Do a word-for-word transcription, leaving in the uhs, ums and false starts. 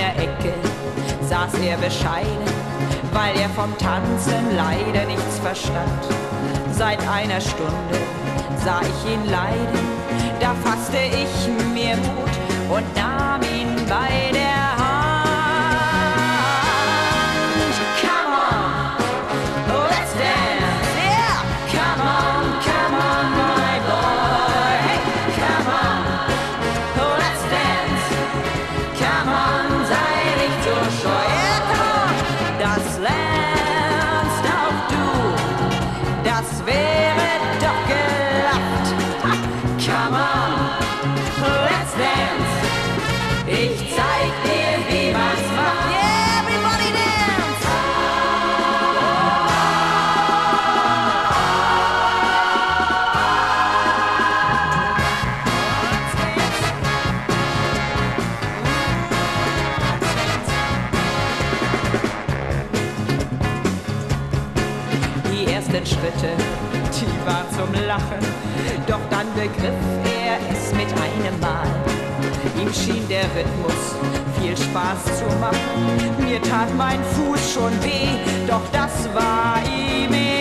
der Ecke saß er bescheiden, weil er vom Tanzen leider nichts verstand. Seit einer Stunde sah ich ihn leiden, da fasste ich mir Mut und nahm ihn bei der Hand. Come on, oh let's dance, yeah! Come on, come on, my boy, hey, come on, oh let's dance, come on, sei nicht so scheu, yeah, come on, das lernst auch du, das wäre doch gelacht. Come on, let's dance. Ich zeig dir, wie man's macht. Yeah, everybody dance. Die ersten Schritte, die waren zum Lachen, doch dann begriff er es mit einem Mal. Ihm schien der Rhythmus viel Spaß zu machen. Mir tat mein Fuß schon weh, doch das war ihm egal.